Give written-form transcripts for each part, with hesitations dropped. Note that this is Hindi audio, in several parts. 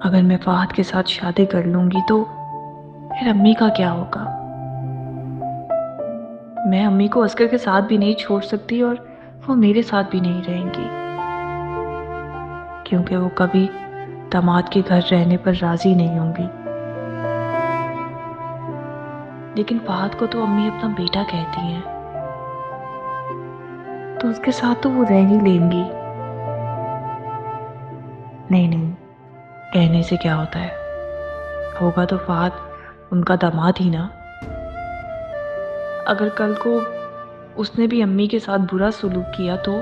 अगर मैं फहद के साथ शादी कर लूंगी तो फिर अम्मी का क्या होगा? मैं अम्मी को अस्कर के साथ भी नहीं छोड़ सकती और वो मेरे साथ भी नहीं रहेंगी, क्योंकि वो कभी दामाद के घर रहने पर राजी नहीं होंगी। लेकिन फहद को तो अम्मी अपना बेटा कहती हैं, तो उसके साथ तो वो रह ही लेंगी। नहीं नहीं, कहने से क्या होता है, होगा तो फहद उनका दामाद ही ना। अगर कल को उसने भी अम्मी के साथ बुरा सलूक किया तो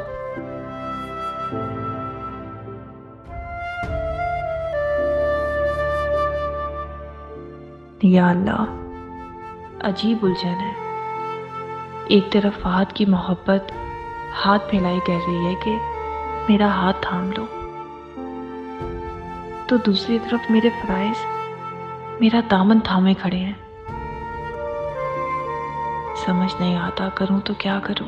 या अल्लाह, अजीब उलझन है। एक तरफ फहद की मोहब्बत हाथ फैलाई कह रही है कि मेरा हाथ थाम लो, तो दूसरी तरफ मेरे फराइज मेरा दामन थामे खड़े हैं। समझ नहीं आता करूं तो क्या करूं।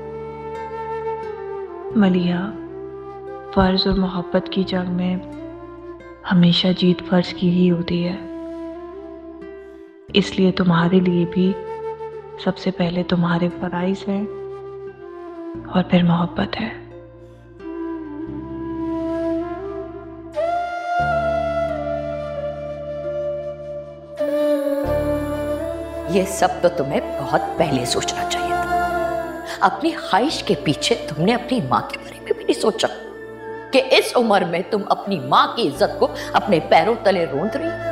मलिहा, फर्ज और मोहब्बत की जंग में हमेशा जीत फर्ज की ही होती है। इसलिए तुम्हारे लिए भी सबसे पहले तुम्हारे फराइज हैं और फिर मोहब्बत है। ये सब तो तुम्हें बहुत पहले सोचना चाहिए था। अपनी ख्वाहिश के पीछे तुमने अपनी माँ के बारे में भी नहीं सोचा कि इस उम्र में तुम अपनी माँ की इज्जत को अपने पैरों तले रोंद रही।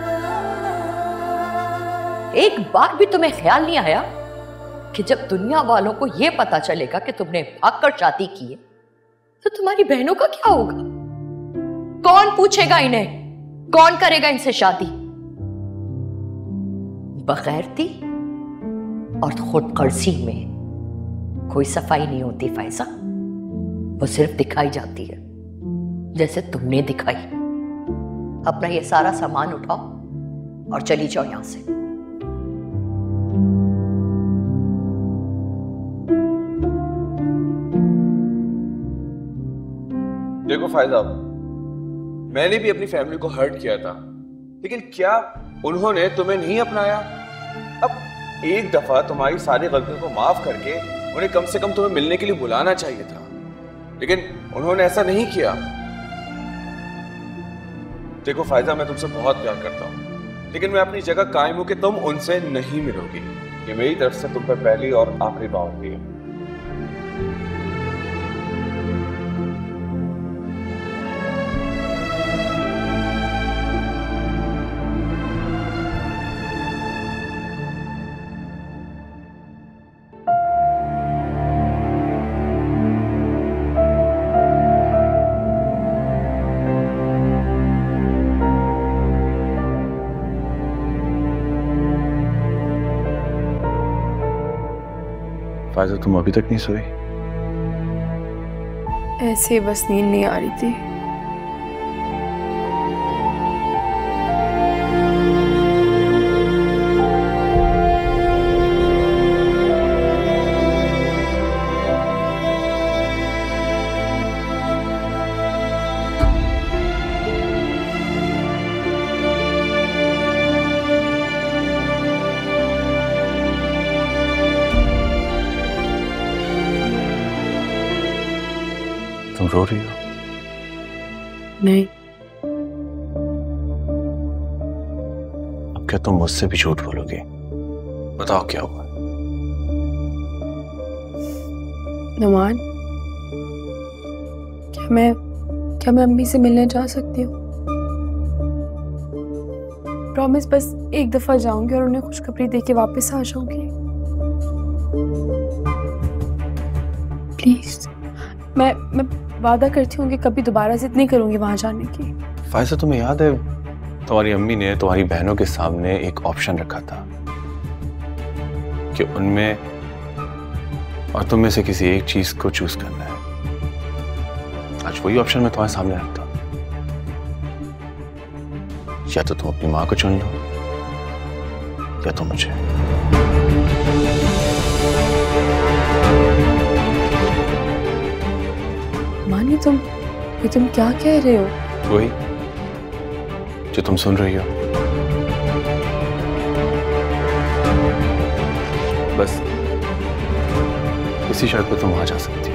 एक बार भी तुम्हें ख्याल नहीं आया कि जब दुनिया वालों को यह पता चलेगा कि तुमने भागकर शादी की है तो तुम्हारी बहनों का क्या होगा? कौन पूछेगा इन्हें? कौन करेगा इनसे शादी? बगैरती और खुद गर्जी में कोई सफाई नहीं होती फायजा, वो सिर्फ दिखाई जाती है, जैसे तुमने दिखाई। अपना ये सारा सामान उठाओ और चली जाओ यहां से। देखो फायजा, मैंने भी अपनी फैमिली को हर्ट किया था, लेकिन क्या उन्होंने तुम्हें नहीं अपनाया? अब एक दफा तुम्हारी सारी गलतियों को माफ करके उन्हें कम से कम तुम्हें मिलने के लिए बुलाना चाहिए था, लेकिन उन्होंने ऐसा नहीं किया। देखो फायजा, मैं तुमसे बहुत प्यार करता हूँ, लेकिन मैं अपनी जगह कायम हूं कि तुम उनसे नहीं मिलोगी। ये मेरी तरफ से तुम पर पहली और आखिरी बाउंड्री है। फायजा, तुम अभी तक नहीं सोई? ऐसे बस नींद नहीं आ रही थी। तुम रो रही हो? नहीं। अब क्या तुम मुझसे भी झूठ बोलोगे? बताओ क्या हुआ? नुमान, क्या मैं अम्मी से मिलने जा सकती हूँ? प्रॉमिस, बस एक दफा जाऊंगी और उन्हें खुशखबरी देके वापस आ जाऊंगी। प्लीज, मैं वादा करती हूँ कि कभी दोबारा जिद नहीं करूंगी वहां जाने की। फायजा, तुम्हें याद है तुम्हारी अम्मी ने तुम्हारी बहनों के सामने एक ऑप्शन रखा था कि उनमें और तुम में से किसी एक चीज को चूज करना है। आज वही ऑप्शन मैं तुम्हारे सामने रखता हूं। या तो तुम अपनी माँ को चुन लो या तो मुझे। मानी, तुम क्या कह रहे हो? वही जो तुम सुन रही हो, बस इसी शर्त पे तुम वहां जा सकती हो।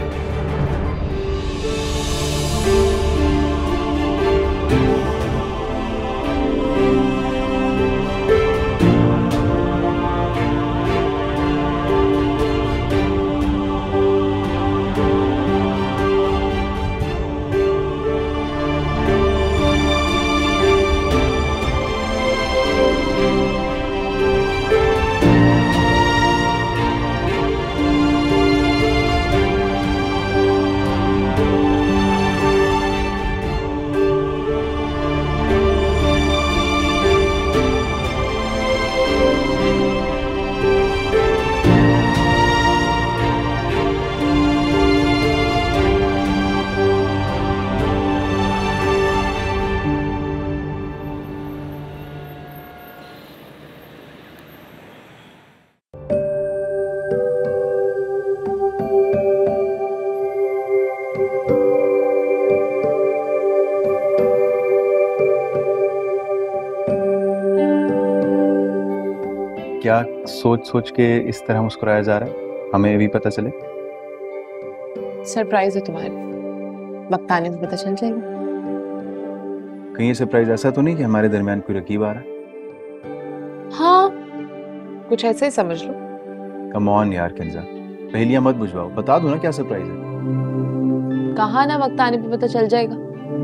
क्या सोच सोच के इस तरह मुस्कुराया जा रहा है, हमें भी पता चले? सरप्राइज है तुम्हारे, वक्त आने पे पता चल जाएगा। कहीं ये सरप्राइज ऐसा तो नहीं कि हमारे दरमियान कोई रकीब आ रहा है? हाँ, कुछ ऐसे ही समझ लो। कम ऑन यार किंजा, पहेलियां मत बुझवाओ, बता दो ना क्या सरप्राइज है। कहा ना वक्त आने पे पता चल जाएगा।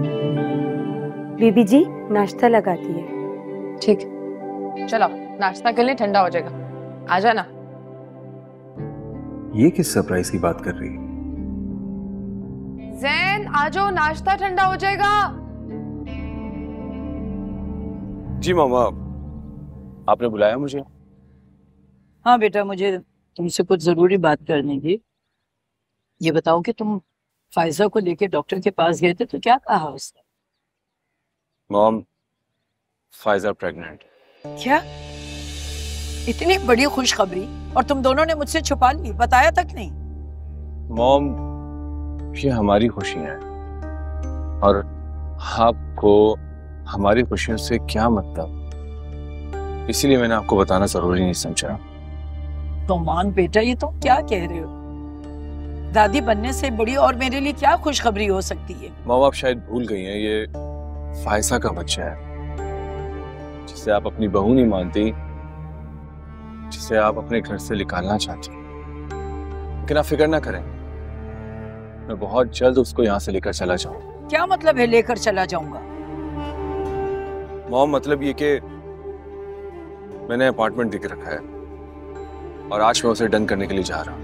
बीबी जी नाश्ता लगाती है। ठीक है, चलो नाश्ता कर ले, ठंडा हो जाएगा। आ जाना। ये किस सरप्राइज की बात कर रही है? जैन आ जाओ, नाश्ता ठंडा हो जाएगा। जी मामा, आपने बुलाया मुझे? हाँ बेटा, मुझे तुमसे कुछ जरूरी बात करनी थी। ये बताओ कि तुम फाइजा को लेके डॉक्टर के पास गए थे तो क्या कहा उसने? Mom, Faiza pregnant. क्या? इतनी बड़ी खुशखबरी और तुम दोनों ने मुझसे छुपा ली, बताया तक नहीं। मॉम, ये हमारी खुशियां हैं और आपको हमारी खुशियों से क्या मतलब, इसीलिए मैंने आपको बताना जरूरी नहीं समझा। नोमान बेटा, ये तुम क्या कह रहे हो? दादी बनने से बड़ी और मेरे लिए क्या खुशखबरी हो सकती है? मॉम, आप शायद भूल गई हैं, ये फाइजा का बच्चा है, जिसे आप अपनी बहू नहीं मानती, जिसे आप अपने घर से निकालना चाहती। लेकिन आप फिक्र ना करें, मैं बहुत जल्द उसको यहाँ से लेकर चला जाऊंगा। क्या मतलब है लेकर चला जाऊंगा? मॉम, मतलब ये कि मैंने अपार्टमेंट देख रखा है और आज मैं उसे डन करने के लिए जा रहा हूँ।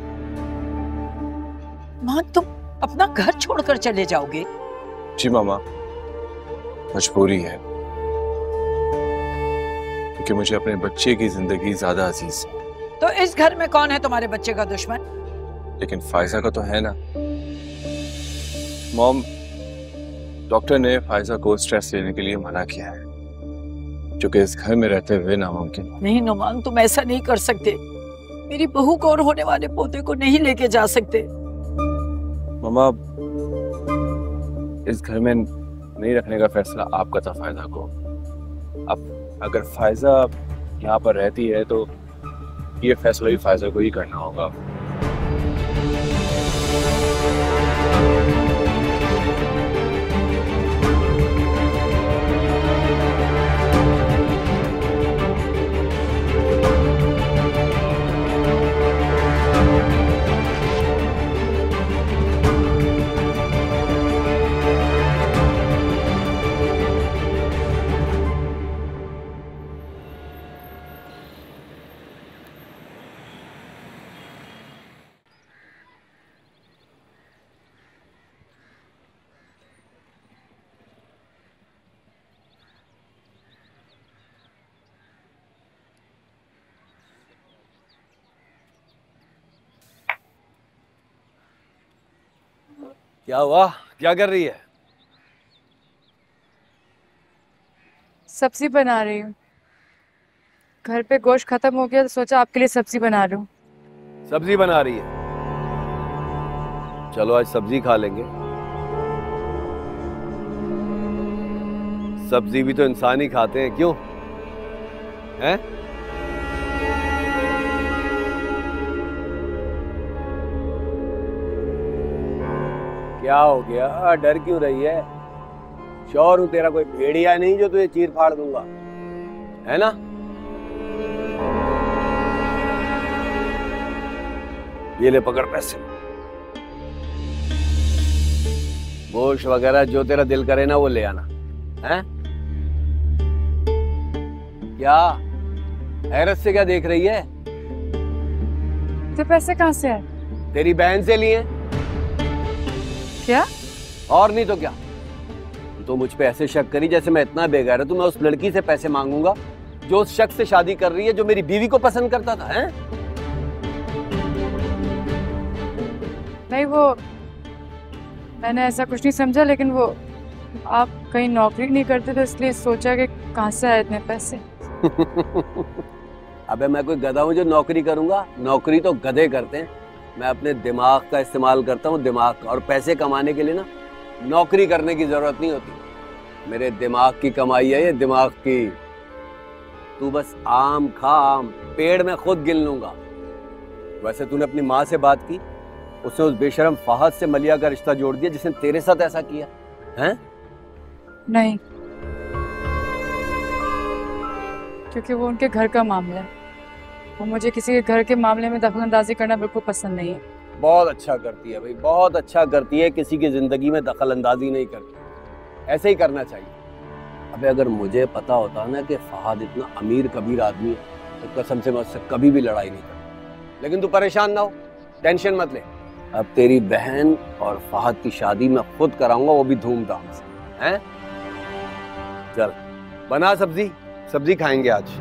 माँ, तुम अपना घर छोड़कर चले जाओगे? जी मामा, मजबूरी है, क्योंकि मुझे अपने बच्चे की जिंदगी ज्यादा अजीज है। तो इस घर में कौन है तुम्हारे बच्चे का दुश्मन? लेकिन फाइजा का तो है ना। मॉम, डॉक्टर ने फाइजा को स्ट्रेस लेने के लिए मना किया है, जो कि इस घर में रहते हुए नामुमकिन। नहीं नुमान, तुम ऐसा नहीं कर सकते। मेरी बहू को और होने वाले पोते को नहीं लेके जा सकते। मामा, इस घर में नहीं रखने का फैसला आपका था फाइजा को। अब अगर फाइजा यहाँ पर रहती है तो ये फैसला भी फाइजा को ही करना होगा। क्या हुआ? क्या कर रही है? सब्जी बना रही हूँ। घर पे गोश्त खत्म हो गया तो सोचा आपके लिए सब्जी बना रही हूँ। सब्जी बना रही है? चलो आज सब्जी खा लेंगे। सब्जी भी तो इंसान ही खाते हैं, क्यों? हैं? क्या हो गया? डर क्यों रही है? श्योर हूं तेरा कोई भेड़िया नहीं जो तुझे चीर फाड़ दूंगा, है ना? ये ले पकड़ पैसे। गोश्त वगैरह जो तेरा दिल करे ना वो ले आना, हैं? क्या हैरत से क्या देख रही है? तो पैसे कहाँ से आए? तेरी बहन से लिए। क्या? और नहीं तो क्या? तो मुझ पे ऐसे शक करी जैसे मैं इतना बेगैरत हूं। मैं उस लड़की से पैसे मांगूंगा जो उस शख्स से शादी कर रही है, जो मेरी बीवी को पसंद करता था, हैं? नहीं, वो मैंने ऐसा कुछ नहीं समझा, लेकिन वो आप कहीं नौकरी नहीं करते तो इसलिए सोचा कि कहाँ से आए इतने पैसे। अबे मैं कोई गधा हूं जो नौकरी करूंगा? नौकरी तो गधे करते हैं। मैं अपने दिमाग का इस्तेमाल करता हूँ, दिमाग का। और पैसे कमाने के लिए ना नौकरी करने की जरूरत नहीं होती। मेरे दिमाग की कमाई है ये, दिमाग की। तू बस आम खा, आम पेड़ में खुद गिन लूंगा। वैसे तूने अपनी माँ से बात की? उसने उस बेशरम फहद से मलिया का रिश्ता जोड़ दिया जिसने तेरे साथ ऐसा किया, हैं? नहीं, क्योंकि वो उनके घर का मामला है। वो मुझे किसी के घर के मामले में दखलंदाजी करना बिल्कुल पसंद नहीं है। बहुत अच्छा करती है भाई, बहुत अच्छा करती है। किसी की जिंदगी में दखल अंदाजी नहीं करती, ऐसे ही करना चाहिए। अबे अगर मुझे पता होता ना कि फहद इतना अमीर कबीर आदमी है तो कसम से मैं उससे कभी भी लड़ाई नहीं करता। लेकिन तू परेशान ना हो, टेंशन मत ले। अब तेरी बहन और फहद की शादी मैं खुद कराऊंगा, वो भी धूमधाम से, हैं? चल बना सब्जी, सब्जी खाएंगे आज।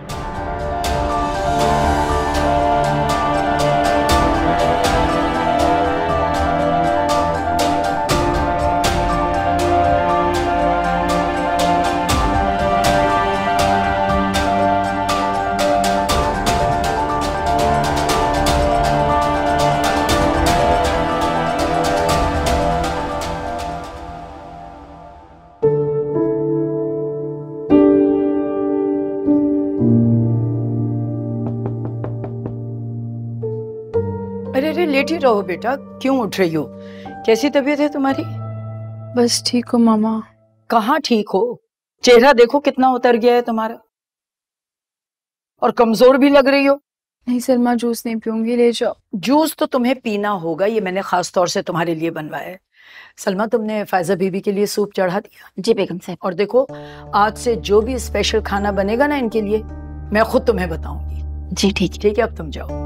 अरे अरे लेटी रहो बेटा, क्यों उठ रही हो? कैसी तबीयत है तुम्हारी? बस ठीक हो मामा। कहाँ ठीक हो? चेहरा देखो कितना उतर गया है तुम्हारा, और कमजोर भी लग रही हो। नहीं सलमा, जूस नहीं पीऊंगी, ले जाओ। जूस तो तुम्हें पीना होगा, ये मैंने खास तौर से तुम्हारे लिए बनवाया है। सलमा, तुमने फायजा बीबी के लिए सूप चढ़ा दिया? जी बेगम साहब। और देखो, आज से जो भी स्पेशल खाना बनेगा ना इनके लिए, मैं खुद तुम्हें बताऊंगी। जी ठीक है। ठीक है, अब तुम जाओ।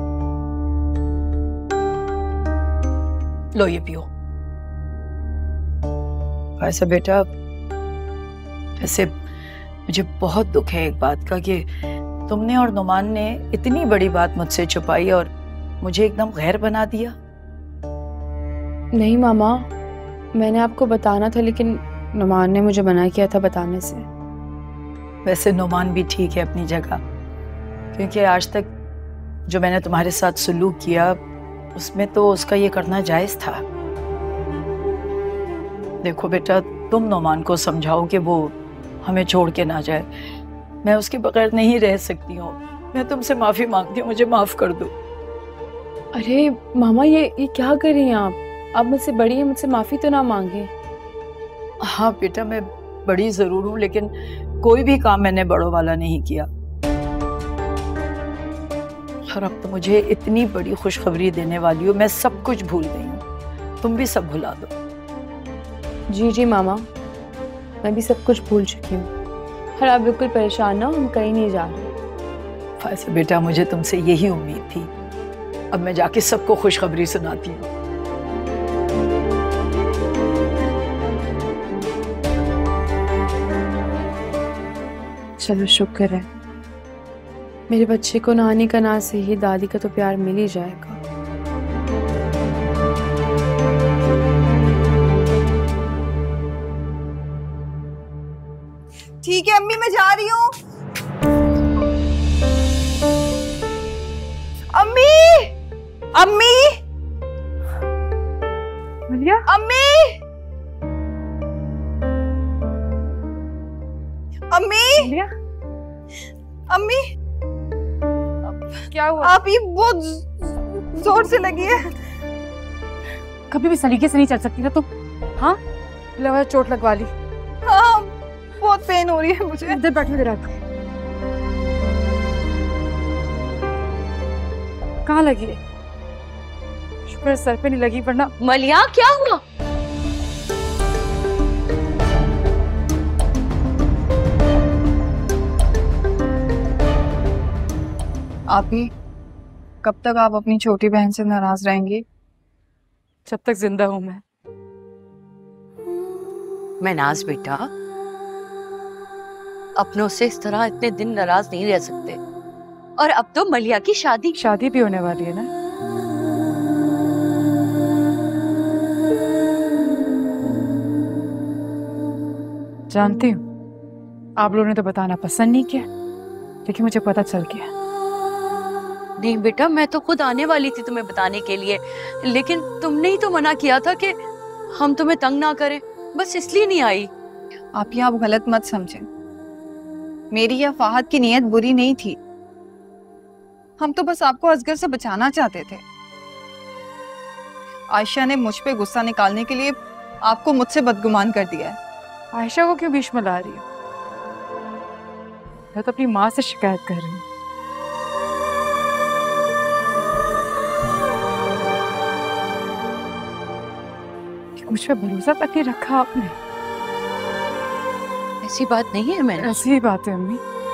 लो ये पियो। ऐसा बेटा, ऐसे मुझे बहुत दुख है एक बात का कि तुमने और नुमान ने इतनी बड़ी बात मुझसे छुपाई और मुझे एकदम गैर बना दिया। नहीं मामा, मैंने आपको बताना था, लेकिन नुमान ने मुझे मना किया था बताने से। वैसे नुमान भी ठीक है अपनी जगह, क्योंकि आज तक जो मैंने तुम्हारे साथ सुलूक किया उसमें तो उसका ये करना जायज था। देखो बेटा, तुम नुमान को समझाओ कि वो हमें छोड़ के ना जाए। मैं उसके बगैर नहीं रह सकती हूँ। मैं तुमसे माफी मांगती हूँ, मुझे माफ कर दो। अरे मामा, ये क्या कर रही हैं आप मुझसे बड़ी हैं, मुझसे माफी तो ना मांगे। हाँ बेटा, मैं बड़ी जरूर हूँ, लेकिन कोई भी काम मैंने बड़ों वाला नहीं किया। और अब तो मुझे इतनी बड़ी खुशखबरी देने वाली हो, मैं सब कुछ भूल गई हूँ। तुम भी सब भुला दो। जी जी मामा, मैं भी सब कुछ भूल चुकी हूँ। और आप बिल्कुल परेशान ना हो, हम कहीं नहीं जा रहे। फैसल बेटा, मुझे तुमसे यही उम्मीद थी। अब मैं जाके सबको खुशखबरी सुनाती हूँ। चलो शुक्र है, मेरे बच्चे को नानी का नाज से ही दादी का तो प्यार मिल ही जाएगा। ठीक है अम्मी, मैं जा रही हूँ। अम्मी, अम्मी, मलिया, अम्मी, अम्मी, अम्मी, क्या हुआ? आप ही बहुत जोर से लगी है। कभी भी सलीके से नहीं चल सकती ना तुम? हाँ, लगा चोट लगवा ली। हाँ, बहुत पेन हो रही है मुझे। इधर बैठो, इधर आकर। कहाँ लगी है? शुक्र है सर पे नहीं लगी, वरना। मलिया, क्या हुआ? आप ही, कब तक आप अपनी छोटी बहन से नाराज रहेंगी? जब तक जिंदा हूं मैं। महनाज बेटा, अपनों से इस तरह इतने दिन नाराज नहीं रह सकते। और अब तो मलिया की शादी भी होने वाली है ना। जानती हूँ आप लोगों ने तो बताना पसंद नहीं किया, लेकिन मुझे पता चल गया। नहीं बेटा, मैं तो खुद आने वाली थी तुम्हें बताने के लिए, लेकिन तुमने ही तो मना किया था कि हम तुम्हें तंग ना करें, बस इसलिए नहीं आई। आप ही, आप गलत मत समझें। मेरी या फाहद की नीयत बुरी नहीं थी। हम तो बस आपको असगर से बचाना चाहते थे। आयशा ने मुझ पे गुस्सा निकालने के लिए आपको मुझसे बदगुमान कर दिया है। आयशा को क्यों बीच में ला रही हो? मैं तो अपनी माँ से शिकायत कर रही हूँ। मुझ पे भरोसा तक नहीं रखा आपने। ऐसी बात नहीं है। मैंने ऐसी ही बात है अम्मी।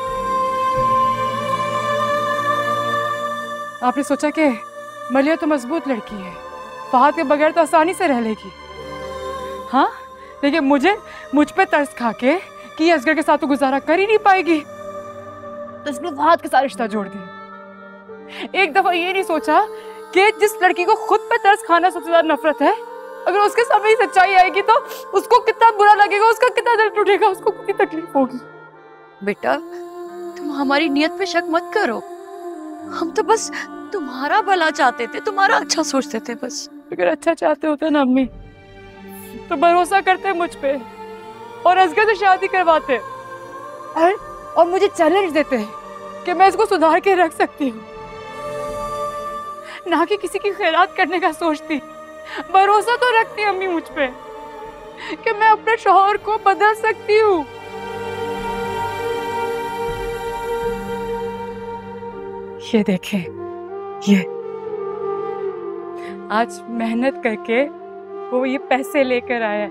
आपने सोचा कि मलिया तो मजबूत लड़की है, फहद के बगैर तो आसानी से रह लेगी। हाँ, लेकिन मुझ पे तरस खा के कि असगर के साथ तो गुजारा कर ही नहीं पाएगी, तो इसने फहद के साथ रिश्ता जोड़ दिया। एक दफा ये नहीं सोचा कि जिस लड़की को खुद पे तरस खाना सबसे ज्यादा नफरत है, अगर उसके सामने ही सच्चाई आएगी तो उसको कितना बुरा लगेगा, उसका कितना दिल टूटेगा, उसको कितनी तकलीफ होगी। बेटा, तुम हमारी नियत पे शक मत करो। हम तो बस तुम्हारा भला चाहते थे, तुम्हारा अच्छा सोचते थे बस। अगर अच्छा चाहते होते ना अम्मी, तो भरोसा करते मुझ पे और असगर से शादी करवाते और मुझे चैलेंज देते कि मैं इसको सुधार के रख सकती हूँ, ना कि किसी की खैरात करने का सोचती। भरोसा तो रखती अम्मी मुझ पे कि मैं अपने शौहर को बदल सकती हूँ। ये देखें, ये आज मेहनत करके वो ये पैसे लेकर आया है।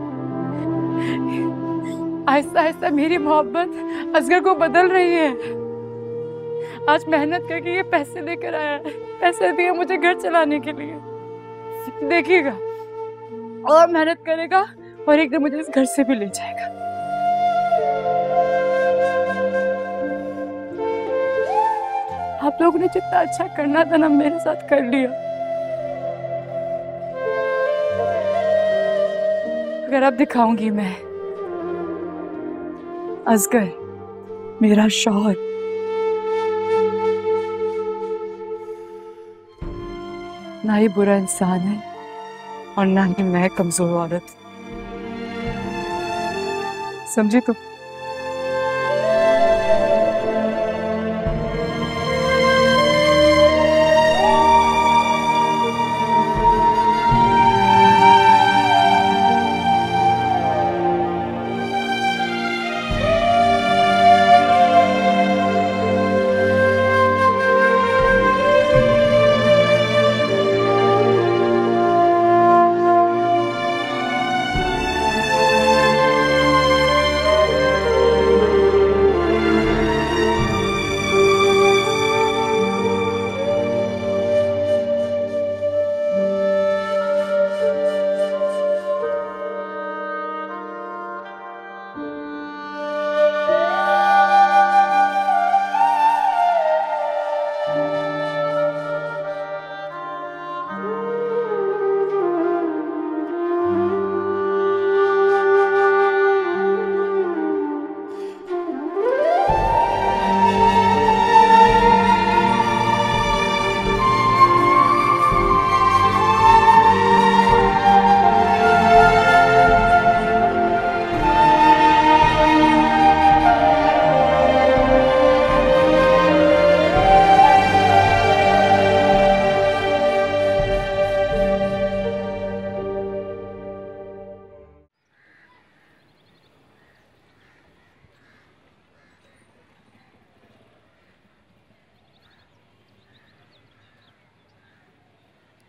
आहिस्ता आहिस्ता मेरी मोहब्बत असगर को बदल रही है। आज मेहनत करके ये पैसे लेकर आया है, पैसे दिए मुझे घर चलाने के लिए। देखिएगा, और मेहनत करेगा और एक दिन मुझे इस घर से भी ले जाएगा। आप लोगों ने जितना अच्छा करना था ना, मेरे साथ कर लिया। अगर अब दिखाऊंगी मैं असगर मेरा शौहर ना ही बुरा इंसान है और ना ही मैं कमजोर औरत, समझी तुम?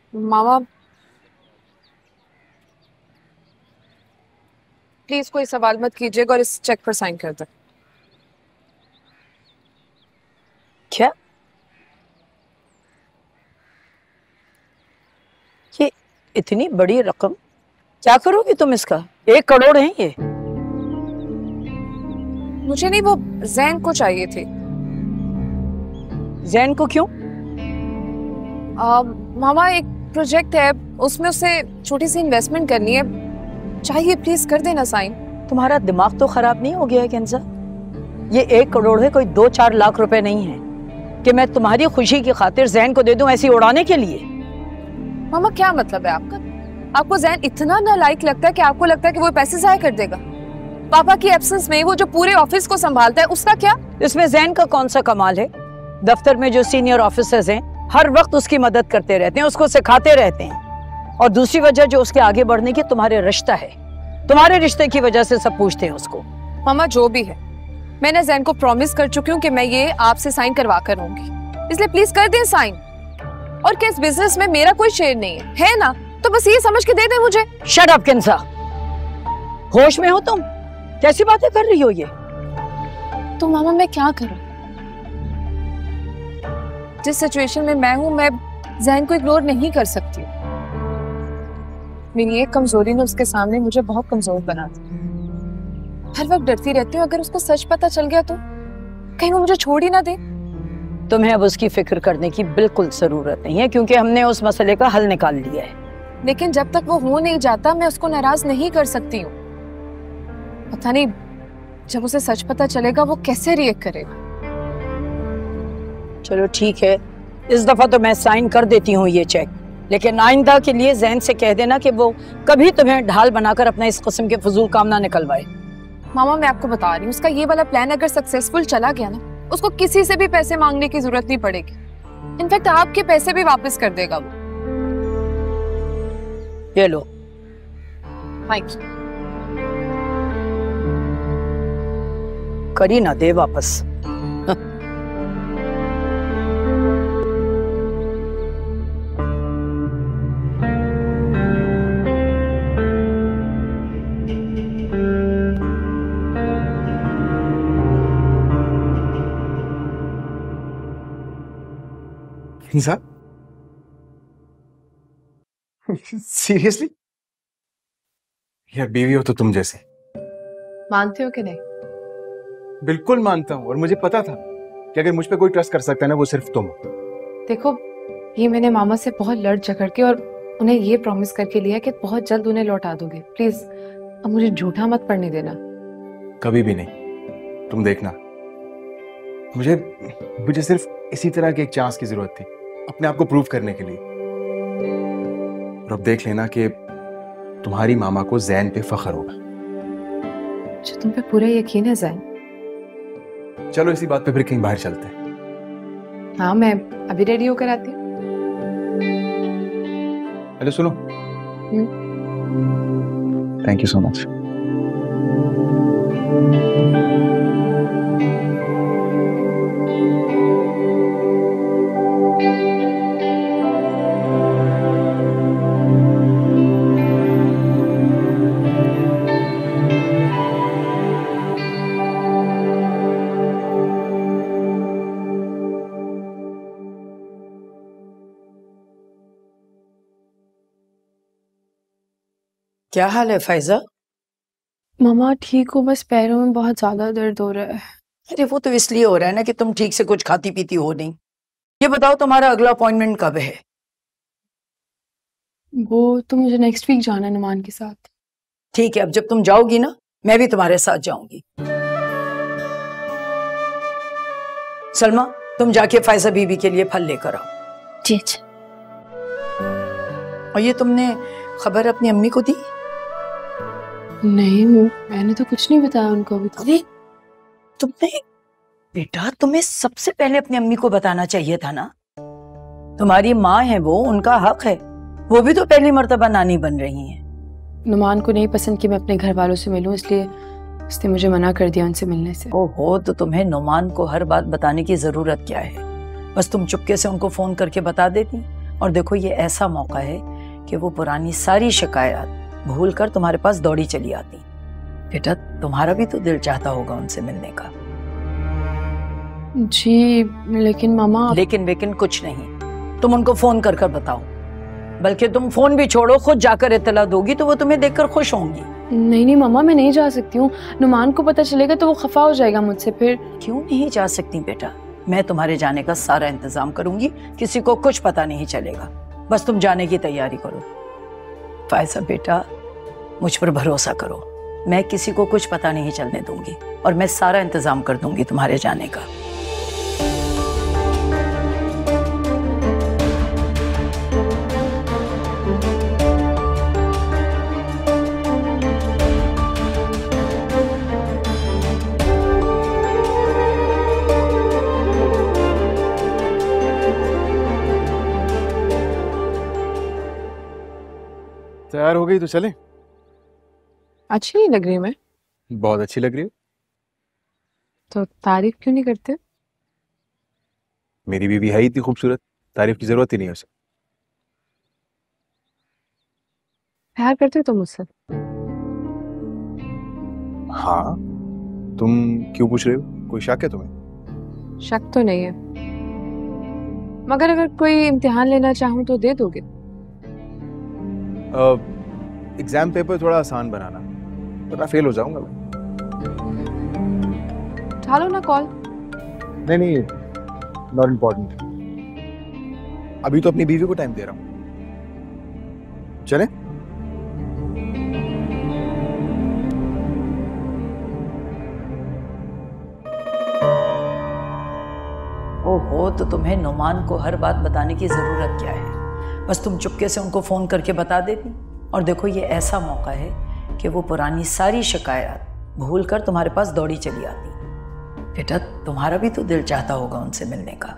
मामा प्लीज कोई सवाल मत कीजिएगा और इस चेक पर साइन कर दे। क्या? ये इतनी बड़ी रकम क्या करोगी तुम इसका? 1 करोड़ है ये। मुझे नहीं, वो जैन को चाहिए थी। जैन को क्यों? मामा एक प्रोजेक्ट है, उसमें उसे छोटी सी इन्वेस्टमेंट करनी है, चाहिए, प्लीज कर देना साइन। तुम्हारा दिमाग तो खराब नहीं हो गया है केंजा? ये 1 करोड़ है, कोई 2-4 लाख रुपए नहीं है कि मैं तुम्हारी खुशी की खातिर जैन को दे दूं ऐसी उड़ाने के लिए। मामा क्या मतलब है आपका? आपको जैन इतना नालायक लगता है कि आपको लगता है कि वो पैसे जाया कर देगा? पापा की एब्सेंस में वो जो पूरे ऑफिस को संभालता है, उसका क्या? इसमें जैन का कौन सा कमाल है? दफ्तर में जो सीनियर ऑफिसर्स हैं हर वक्त उसकी मदद करते रहते हैं, उसको सिखाते रहते हैं। और दूसरी वजह जो उसके आगे बढ़ने की तुम्हारे रिश्ता है, तुम्हारे रिश्ते की वजह से सब पूछते हैं उसको। मामा जो भी है, मैंने जैन को प्रॉमिस कर चुकी हूँ कि मैं ये आपसे साइन करवा कर रहूंगी, इसलिए प्लीज कर दें साइन। और क्या इस बिजनेस में मेरा कोई शेयर नहीं है ना? तो बस ये समझ के दे दे मुझे। शट अप किंसा, होश में हो तुम? कैसी बातें कर रही हो ये? तो मामा मैं क्या करूं? जिस सिचुएशन में मैं हूं, मैं जैन को इग्नोर नहीं कर सकती। मेरी एक कमजोरी ने उसके सामने मुझे बहुत कमजोर बना दिया। हर वक्त डरती रहती हूँ अगर उसको सच पता चल गया तो कहीं वो मुझे छोड़ ही ना दे। तुम्हें अब उसकी फिक्र करने की बिल्कुल जरूरत नहीं है, क्योंकि हमने उस मसले का हल निकाल लिया है। लेकिन जब तक वो हो नहीं जाता, मैं उसको नाराज नहीं कर सकती हूँ। पता नहीं जब उसे सच पता चलेगा वो कैसे रिएक्ट करेगा। चलो ठीक है, इस दफा तो मैं साइन कर देती हूँ ये चेक, लेकिन आइंदा के लिए जैन से कह देना कि वो कभी तुम्हें ढाल बनाकर अपना इस किस्म के फजूल काम ना निकलवाए। मामा मैं आपको बता रही हूँ, उसका ये वाला प्लान अगर सक्सेसफुल चला गया ना, उसको किसी से भी पैसे मांगने की जरूरत नहीं पड़ेगी। इनफैक्ट आपके पैसे भी वापस कर देगा वो। ये लो। Thank you. करी ना दे वापस। सीरियसली? यार बीवी हो तो तुम जैसे। मानते हो कि नहीं? बिल्कुल मानता हूँ, और मुझे पता था कि अगर मुझ पे कोई ट्रस्ट कर सकता है ना, वो सिर्फ तुम हो। देखो, ये मैंने मामा से बहुत लड़ झगड़ के और उन्हें ये प्रॉमिस करके लिया कि बहुत जल्द उन्हें लौटा दोगे। प्लीज अब मुझे झूठा मत पड़ने देना। कभी भी नहीं। तुम देखना, मुझे सिर्फ इसी तरह की एक चांस की जरूरत थी अपने आप को प्रूव करने के लिए। और अब देख लेना कि तुम्हारी मामा को जैन पे फख्र होगा। जो तुम पे पूरा यकीन है जैन? चलो इसी बात पे फिर कहीं बाहर चलते हैं। हाँ, मैं अभी रेडी होकर आती हूँ। हेलो सुनो। Thank you so much. क्या हाल है फैजा? मामा ठीक हो, बस पैरों में बहुत ज्यादा दर्द हो रहा है। अरे वो तो इसलिए हो रहा है ना कि तुम ठीक से कुछ खाती पीती हो नहीं। ये बताओ तुम्हारा अगला अपॉइंटमेंट कब है? वो तो मुझे नेक्स्ट वीक जाना है नुमान के साथ। ठीक है, अब जब तुम जाओगी ना, मैं भी तुम्हारे साथ जाऊंगी। सलमा, तुम जाके फैजा बीबी के लिए फल लेकर आओ। जी। और ये तुमने खबर अपनी अम्मी को दी? नहीं, मैंने तो कुछ नहीं बताया उनको अभी तक। अरे तुमने, बेटा तुम्हें सबसे पहले अपनी अम्मी को बताना चाहिए था ना। तुम्हारी माँ है वो, उनका हक है। वो भी तो पहली मर्तबा नानी बन रही हैं। नुमान को नहीं पसंद कि मैं अपने घर वालों से मिलूं, इसलिए उसने मुझे मना कर दिया उनसे मिलने से। ओहो, तो तुम्हें नुमान को हर बात बताने की जरूरत क्या है? बस तुम चुपके से उनको फोन करके बता देती, और देखो ये ऐसा मौका है कि वो पुरानी सारी शिकायत भूल कर तुम्हारे पास दौड़ी चली आती। बेटा तुम्हारा भी तो दिल चाहता होगा उनसे मिलने का। जी लेकिन मामा। लेकिन कुछ नहीं, तुम उनको फोन कर बताओ। बल्कि तुम फोन भी छोड़ो, खुद जाकर इत्तला दोगी तो वो तुम्हें देखकर खुश होंगी। नहीं मामा, मैं नहीं जा सकती हूँ। नुमान को पता चलेगा तो वो खफा हो जाएगा मुझसे फिर। क्यों नहीं जा सकती बेटा, मैं तुम्हारे जाने का सारा इंतजाम करूंगी, किसी को कुछ पता नहीं चलेगा। बस तुम जाने की तैयारी करो। फायजा बेटा मुझ पर भरोसा करो, मैं किसी को कुछ पता नहीं चलने दूंगी और मैं सारा इंतजाम कर दूंगी तुम्हारे जाने का। तैयार हो गई तो चले? अच्छी नहीं लग रही मैं? बहुत अच्छी लग रही है। तो तारीफ क्यों नहीं करते? मेरी बीवी है ही इतनी खूबसूरत, तारीफ की जरूरत ही नहीं है उसे। प्यार करते हो तुम मुझसे? हाँ, तुम क्यों पूछ रहे हो? कोई शक है तुम्हें? शक तो नहीं है, मगर अगर कोई इम्तिहान लेना चाहूँ तो दे दोगे? एग्जाम पेपर थोड़ा आसान बनाना, वरना फेल हो जाऊंगा मैं। उठा लो ना कॉल। नहीं, नॉट इम्पोर्टेंट। अभी तो अपनी बीवी को टाइम दे रहा हूँ। चले? ओहो, तो तुम्हें नुमान को हर बात बताने की जरूरत क्या है? बस तुम चुपके से उनको फोन करके बता देती। और देखो ये ऐसा मौका है कि वो पुरानी सारी शिकायत भूल कर तुम्हारे पास दौड़ी चली आती। बेटा तुम्हारा भी तो दिल चाहता होगा उनसे मिलने का।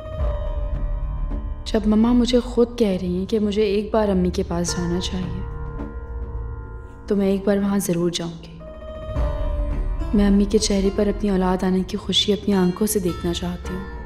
जब मम्मा मुझे खुद कह रही हैं कि मुझे एक बार अम्मी के पास जाना चाहिए, तो मैं एक बार वहाँ ज़रूर जाऊँगी। मैं अम्मी के चेहरे पर अपनी औलाद आने की खुशी अपनी आंखों से देखना चाहती हूँ।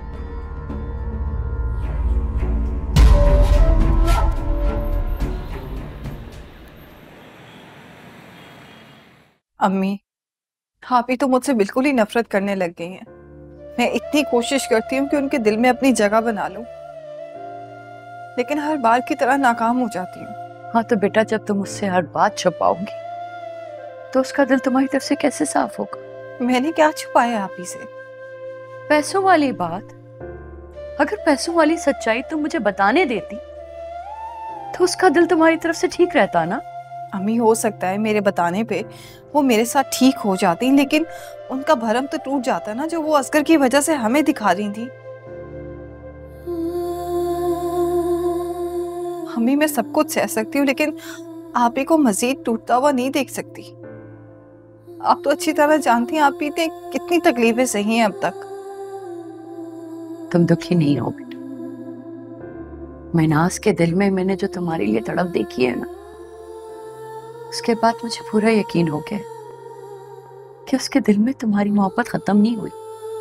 अम्मी, आप ही तो मुझसे बिल्कुल ही नफरत करने लग गई हैं। मैं इतनी कोशिश करती हूँ कि उनके दिल में अपनी जगह बना लूं, लेकिन हर बार की तरह नाकाम हो जाती हूँ। हाँ तो बेटा, जब तुम उससे हर बात छुपाओगी तो उसका दिल तुम्हारी तरफ से कैसे साफ होगा? मैंने क्या छुपाया आप ही से? पैसों वाली बात। अगर पैसों वाली सच्चाई तुम मुझे बताने देती तो उसका दिल तुम्हारी तरफ से ठीक रहता ना। अम्मी, हो सकता है मेरे बताने पे वो मेरे साथ ठीक हो जाती, लेकिन उनका भरम तो टूट जाता ना, जो वो असगर की वजह से हमें दिखा रही थी। अम्मी, मैं सब कुछ सह सकती हूँ, लेकिन आप ही को मजीद टूटता हुआ नहीं देख सकती। आप तो अच्छी तरह जानती हैं आप ही ने कितनी तकलीफें सही हैं अब तक। तुम दुखी नहीं हो बेटा। महनाज के दिल में मैंने जो तुम्हारे लिए तड़प देखी है ना, उसके बाद मुझे पूरा यकीन हो गया कि उसके दिल में तुम्हारी मोहब्बत खत्म नहीं हुई।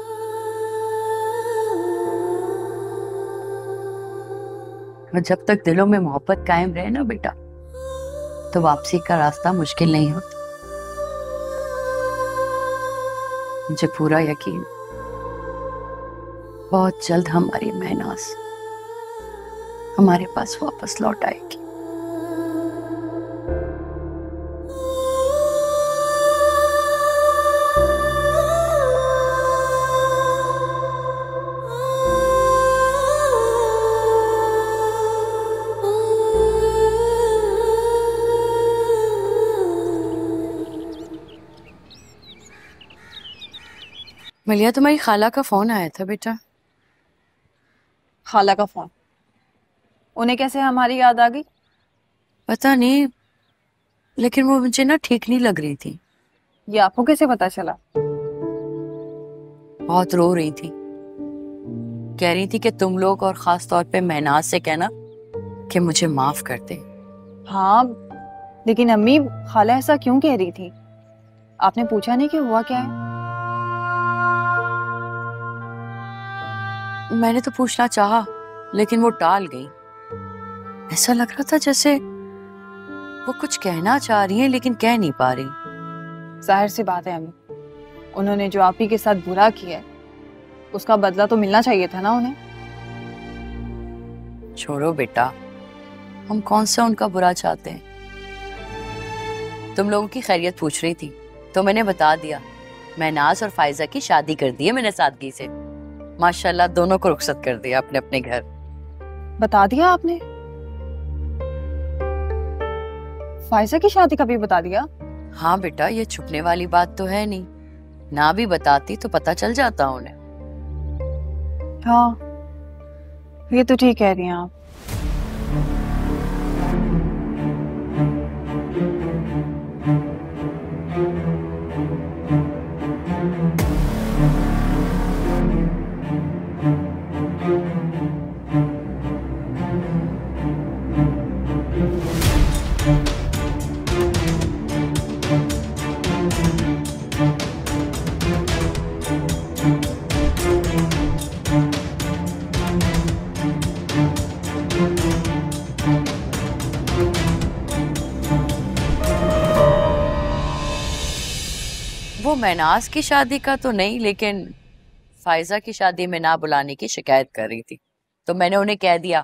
और जब तक दिलों में मोहब्बत कायम रहे ना बेटा, तो वापसी का रास्ता मुश्किल नहीं होता। मुझे पूरा यकीन बहुत जल्द हमारी महनाज हमारे पास वापस लौट आएगी। मलिया, तुम्हारी खाला का फोन आया था बेटा। खाला का फोन? उन्हें कैसे हमारी याद आ गई? पता नहीं, लेकिन वो मुझे ना ठीक नहीं लग रही थी। ये आपको कैसे पता चला? बहुत रो रही थी। कह रही थी कि तुम लोग और खास तौर पे महनाज से कहना कि मुझे माफ कर दे। हाँ, लेकिन अम्मी, खाला ऐसा क्यों कह रही थी? आपने पूछा नहीं कि हुआ क्या है? मैंने तो पूछना चाहा, लेकिन वो टाल गई। ऐसा लग रहा था जैसे वो कुछ कहना चाह रही है लेकिन कह नहीं पा रही। जाहिर सी बात है अम्मी, उन्होंने जो आप ही के साथ बुरा किया है उसका बदला तो मिलना चाहिए था ना उन्हें। छोड़ो बेटा, हम कौन सा उनका बुरा चाहते हैं। तुम लोगों की खैरियत पूछ रही थी तो मैंने बता दिया, महनाज और फायजा की शादी कर दी है मैंने सादगी से। माशाल्लाह दोनों को रुखसत कर दिया अपने अपने घर। बता दिया आपने? फायजा की शादी का भी बता दिया? हाँ बेटा, ये छुपने वाली बात तो है नहीं, ना भी बताती तो पता चल जाता उन्हें। हाँ, ये तो ठीक कह रही हैं आप। वो महनाज की शादी का तो नहीं, लेकिन फायजा की शादी में ना बुलाने की शिकायत कर रही थी, तो मैंने उन्हें कह दिया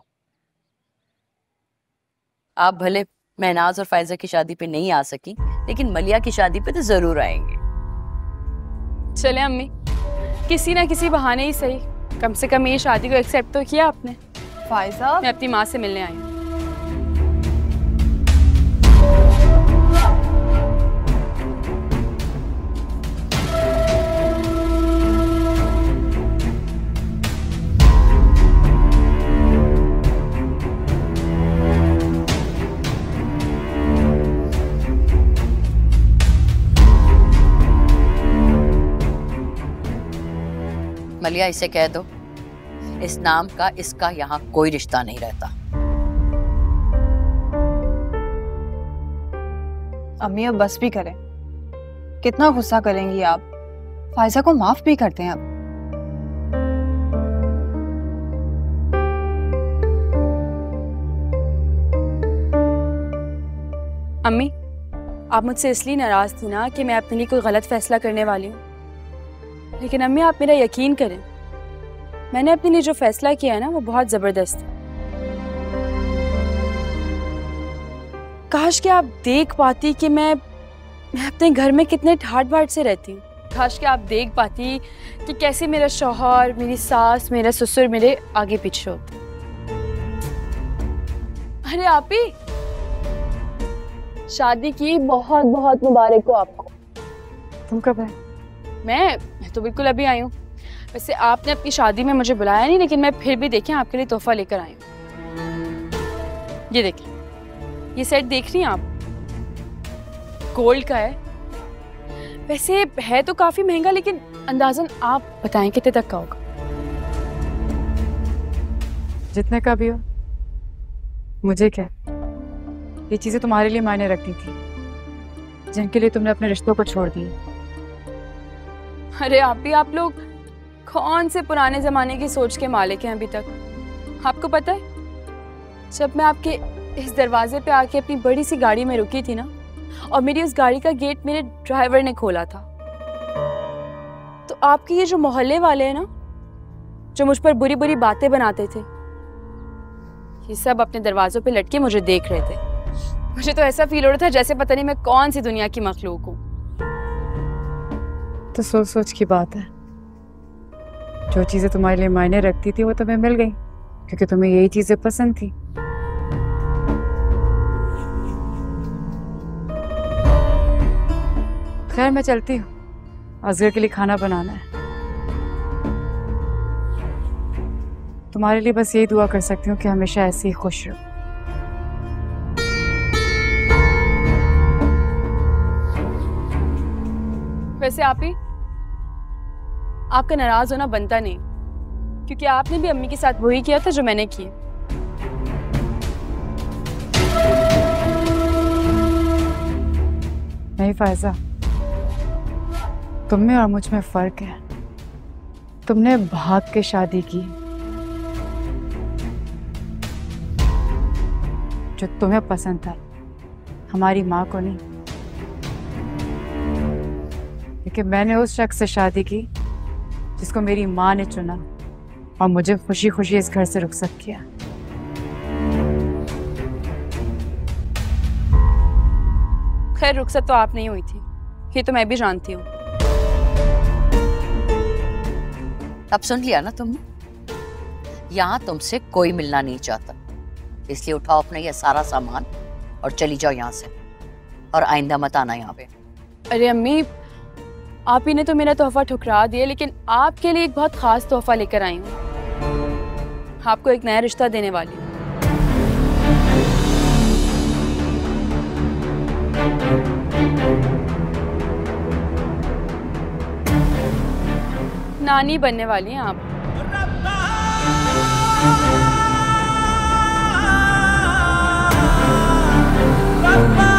आप भले महनाज और फायजा की शादी पे नहीं आ सकी, लेकिन मलिया की शादी पे तो जरूर आएंगे। चले अम्मी, किसी ना किसी बहाने ही सही, कम से कम ये शादी को एक्सेप्ट तो किया आपने। फायजा, मैं अपनी माँ से मिलने आई हूँ। मलिया, इसे कह दो इस नाम का इसका यहाँ कोई रिश्ता नहीं रहता। अम्मी अब बस भी करें, कितना गुस्सा करेंगी आप। फायजा को माफ भी करते हैं अब। अम्मी, आप मुझसे इसलिए नाराज थी ना कि मैं अपने लिए कोई गलत फैसला करने वाली हूँ, लेकिन अम्मी आप मेरा यकीन करें, मैंने अपने लिए जो फैसला किया है ना वो बहुत जबरदस्त है। काश कि आप देख पाती कि मैं अपने घर में कितने ठाट बाट से रहती हूँ। काश कि आप देख पाती कि कैसे मेरा शौहर, मेरी सास, मेरा ससुर मेरे आगे पीछे होते। अरे आप ही, शादी की बहुत बहुत मुबारक हो आपको। तुम कब आए? मैं तो बिल्कुल अभी आई हूँ। वैसे आपने अपनी शादी में मुझे बुलाया नहीं, लेकिन मैं फिर भी देखें आपके लिए तोहफा लेकर आई हूँ। ये देखें, ये सेट देख रही हैं आप, गोल्ड का है। वैसे है तो काफी महंगा, लेकिन अंदाजन आप बताएं कितने तक का होगा? जितने का भी हो, मुझे क्या, ये चीजें तुम्हारे लिए मायने रखती थी, जिनके लिए तुमने अपने रिश्तों को छोड़ दिया। अरे आप लोग कौन से पुराने जमाने की सोच के मालिक हैं अभी तक। आपको पता है, जब मैं आपके इस दरवाजे पे आके अपनी बड़ी सी गाड़ी में रुकी थी ना, और मेरी उस गाड़ी का गेट मेरे ड्राइवर ने खोला था, तो आपके ये जो मोहल्ले वाले हैं ना, जो मुझ पर बुरी बुरी बातें बनाते थे, ये सब अपने दरवाजों पे लटके मुझे देख रहे थे। मुझे तो ऐसा फील हो रहा था जैसे पता नहीं मैं कौन सी दुनिया की मखलूक हूँ। तो सोच सोच की बात है, जो चीजें तुम्हारे लिए मायने रखती थी वो तुम्हें मिल गई, क्योंकि तुम्हें यही चीजें पसंद थी। खैर मैं चलती हूँ, असगर के लिए खाना बनाना है। तुम्हारे लिए बस यही दुआ कर सकती हूँ कि हमेशा ऐसे ही खुश रहो। वैसे आप ही, आपका नाराज होना बनता नहीं, क्योंकि आपने भी अम्मी के साथ वही किया था जो मैंने किया। नहीं फायजा, तुम में और मुझ में फर्क है। तुमने भाग के शादी की, जो तुम्हें पसंद था, हमारी माँ को नहीं। लेकिन मैंने उस शख्स से शादी की जिसको मेरी माँ ने चुना और मुझे खुशी खुशी इस घर से रुखसत किया। खैर रुखसत तो आप नहीं हुई थी, ये तो मैं भी जानती हूँ। अब सुन लिया ना तुमने? यहाँ तुमसे कोई मिलना नहीं चाहता, इसलिए उठाओ अपना ये सारा सामान और चली जाओ यहाँ से, और आइंदा मत आना यहाँ पे। अरे अम्मी, आप ही ने तो मेरा तोहफा ठुकरा दिया, लेकिन आपके लिए एक बहुत खास तोहफा लेकर आई हूँ। आपको एक नया रिश्ता देने वाली हूँ। नानी बनने वाली हैं आप।